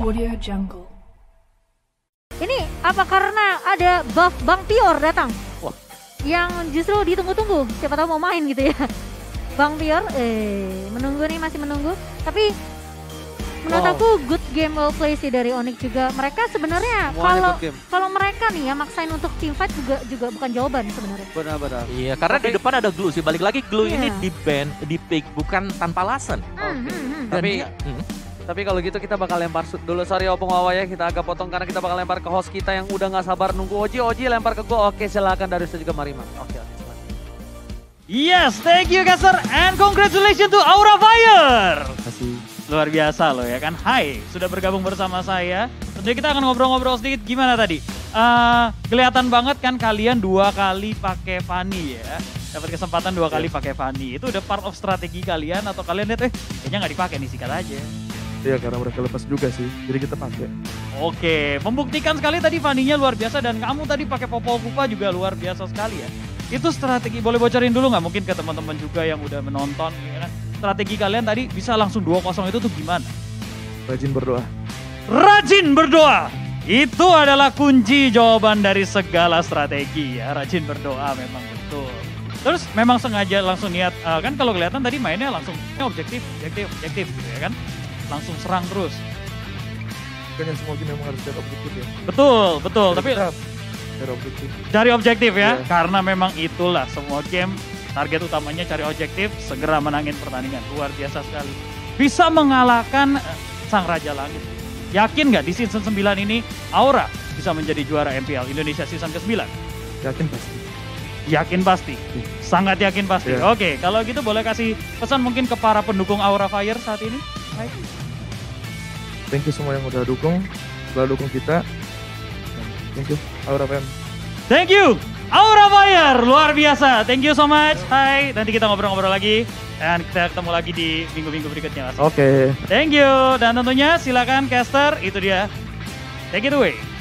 Audio Jungle. Ini apa karena ada buff Bang Pior datang? Wah. Yang justru ditunggu-tunggu, siapa tahu mau main gitu ya. Bang Pior, menunggu nih, masih menunggu. Tapi menurut aku good game well play sih dari Onyx juga. Mereka sebenarnya kalau mereka nih ya maksain untuk team fight juga bukan jawaban sebenarnya. Benar-benar. Iya, karena di depan ada Glue sih. Balik lagi Glue ini di ban, di pick bukan tanpa alasan. Tapi kalau gitu kita bakal lempar dulu, sorry Opung Wawa ya, kita agak potong karena kita bakal lempar ke host kita yang udah nggak sabar nunggu Oji lempar ke gua. Oke, silakan Darius dan juga Marima. Oke. Yes, thank you Caster and congratulations to Aura Fire. Kasih. Luar biasa loh ya kan. Hai, sudah bergabung bersama saya. Tentunya kita akan ngobrol-ngobrol sedikit gimana tadi. Kelihatan banget kan kalian 2 kali pakai Fanny ya. Dapat kesempatan 2 kali pakai Fanny. Itu udah part of strategi kalian atau kalian lihat kayaknya nggak dipakai nih, sikat aja. Iya, karena mereka lepas juga sih, jadi kita pakai. Oke, membuktikan sekali tadi Fanny-nya luar biasa dan kamu tadi pakai Popol Vuh juga luar biasa sekali ya. Itu strategi, boleh bocorin dulu nggak mungkin ke teman-teman juga yang udah menonton ya kan? Strategi kalian tadi bisa langsung 2-0 itu tuh gimana? Rajin berdoa. Rajin berdoa! Itu adalah kunci jawaban dari segala strategi ya, rajin berdoa memang betul. Terus memang sengaja langsung niat, kan kalau kelihatan tadi mainnya langsung objektif gitu ya kan? Langsung serang terus. Kan yang semua game memang harus cari objektif ya. Betul. Tapi cari objektif. Cari objektif ya, Yeah. karena memang itulah semua game target utamanya cari objektif, segera menangin pertandingan. Luar biasa sekali. Bisa mengalahkan Sang Raja Langit. Yakin nggak di season 9 ini Aura bisa menjadi juara MPL Indonesia season ke-9? Yakin pasti. Yakin pasti, sangat yakin pasti. Yeah. Oke, kalau gitu boleh kasih pesan mungkin ke para pendukung Aura Fire saat ini? Hai. Thank you semua yang udah dukung, selalu dukung kita. Thank you, Aura Fam. Thank you, Aura Fire, luar biasa. Thank you so much. Hai, nanti kita ngobrol-ngobrol lagi. Dan kita ketemu lagi di minggu-minggu berikutnya. Oke. Thank you. Dan tentunya silakan caster, itu dia. Take it away.